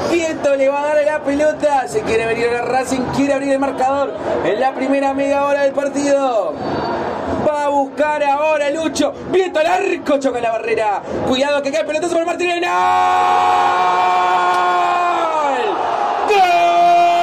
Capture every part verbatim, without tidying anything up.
Viento le va a dar a la pelota. Se quiere venir a Racing, quiere abrir el marcador en la primera media hora del partido. Va a buscar ahora Lucho. Viento al arco, choca la barrera. Cuidado que cae el pelotazo por Martínez. ¡Gol! ¡Gol!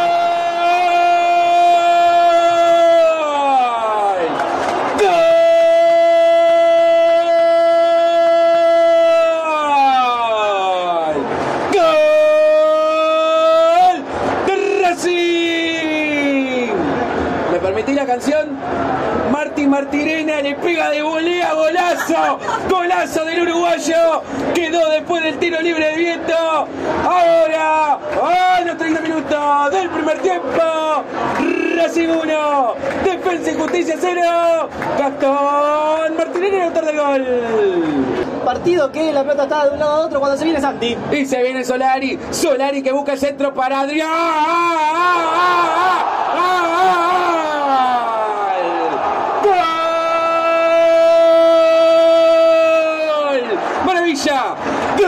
Permití la canción. Martín Martirena le pega de volea, golazo, golazo del uruguayo, quedó después del tiro libre de Viento. Ahora, a los treinta minutos del primer tiempo, Racing uno, Defensa y Justicia cero, Gastón Martirena, el autor del gol. Partido que la pelota está de un lado a otro cuando se viene Santi. Y se viene Solari, Solari que busca el centro para Adrián. Maravilla, gol,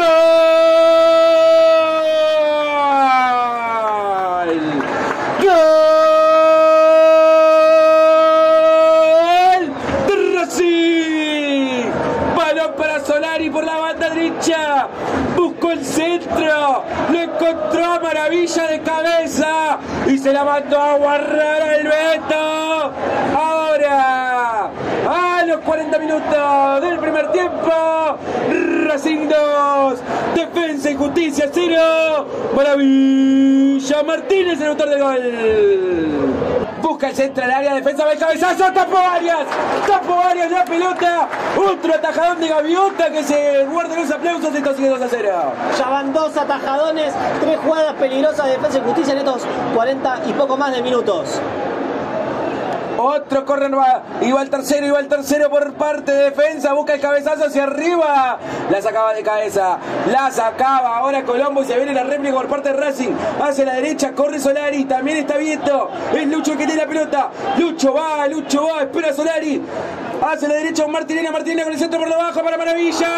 gol de Racing, balón para Solari por la banda derecha, buscó el centro, lo encontró a Maravilla de cabeza y se la mandó a guardar al Beto. Ahora, a los cuarenta minutos del primer tiempo, Racing dos, Defensa y Justicia cero, Maravilla Martínez, el autor del gol. Busca el centro al área, defensa, va el cabezazo, tapó Arias, tapó Arias la pelota, otro atajadón de Gaviota que se guarda los aplausos y esto sigue dos a cero. Ya van dos atajadones, tres jugadas peligrosas de Defensa y Justicia en estos cuarenta y poco más de minutos. Otro corner va, y va el tercero, y va el tercero por parte de Defensa, busca el cabezazo hacia arriba, la sacaba de cabeza, la sacaba ahora Colombo y se viene la réplica por parte de Racing, hacia la derecha, corre Solari, también está Viento, es Lucho el que tiene la pelota, Lucho va, Lucho va, espera Solari, hacia la derecha Martinena, Martinena con el centro por lo bajo para Maravilla,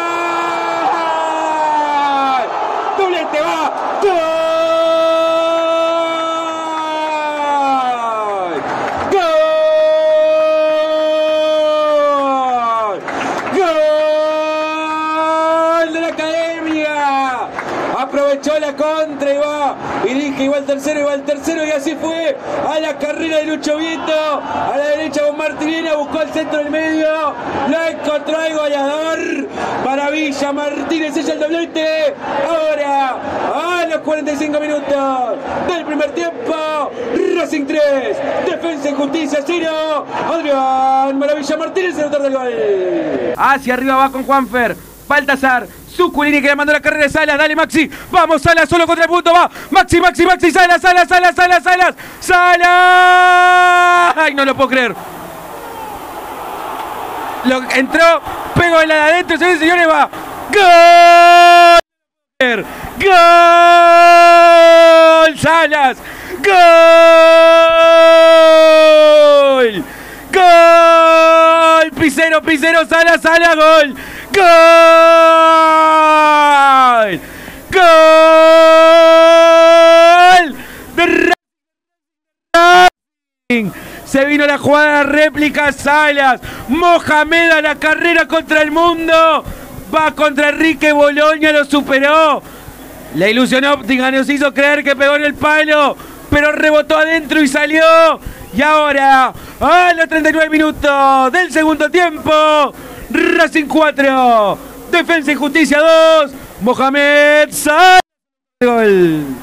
doblete va, ¡gol! Aprovechó la contra y va, y dije igual tercero, igual tercero, y así fue, a la carrera de Lucho Viento, a la derecha con Martinena, buscó el centro del medio, lo encontró el goleador, Maravilla Martínez, ella el doblete. Ahora, a los cuarenta y cinco minutos del primer tiempo, Racing tres, Defensa y Justicia cero, Adrián Maravilla Martínez, el autor del gol. Hacia arriba va con Juanfer, Baltasar, Zuculini que le mandó la carrera de Salas, dale Maxi, vamos Salas, solo contra el punto, va, Maxi, Maxi, Maxi, Salas, Salas, Salas, Salas, Salas, Salas, ay, no lo puedo creer, lo entró, pegó en la de adentro, señores y señores, va, gol, gol, Salas, gol, gol, Pizero, Pizero, Salas, Salas, gol, ¡gol! ¡Gol! De Racing. Se vino la jugada réplica, Salas. Mohamed a la carrera contra el mundo. Va contra Enrique Boloña, lo superó. La ilusión óptica nos hizo creer que pegó en el palo, pero rebotó adentro y salió. Y ahora, a los treinta y nueve minutos del segundo tiempo, Racing cuatro, Defensa y Justicia dos, Mohamed Salas, gol.